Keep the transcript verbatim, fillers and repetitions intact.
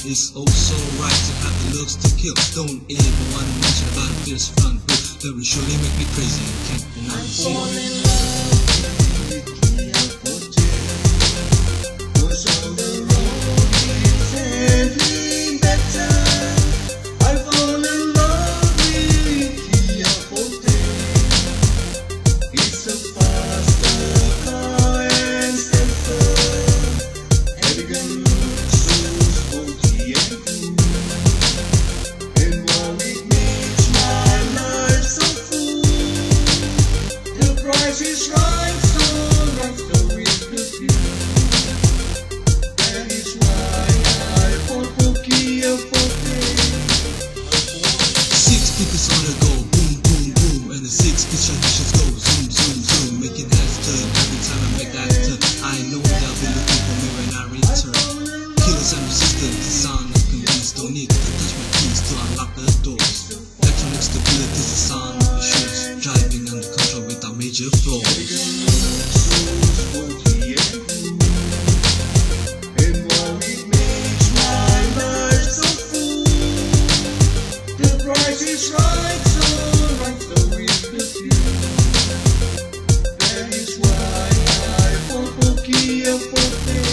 It's oh so right to have the looks to kill. Don't ever wanna mention about a fierce front bill. That will surely make me crazy and can't deny it. Fall in love with Kia Forte, 'cause on the road it's heading better. I fall in love with Kia Forte. It's a faster car and safer. Elegant looks so sporty and cool. And while it makes my life so full, the price is right, so right, so it's the deal. That is why I fall for Kia Forte. Six speakers on the go, boom, boom, boom. And the six speed transitions go, zoom, zoom, zoom. Making heads turn every time I make that turn. I know they'll be looking for me when I return. Killers and resistance, the sound of convince. Don't need to touch my keys to unlock the doors. Electronic stability is the sound of the shoes. Driving under control without major flaws. So sporty and cool. And while it makes my life so full, the price is right, so right, so it's the deal. That is why I fall for Kia Forte.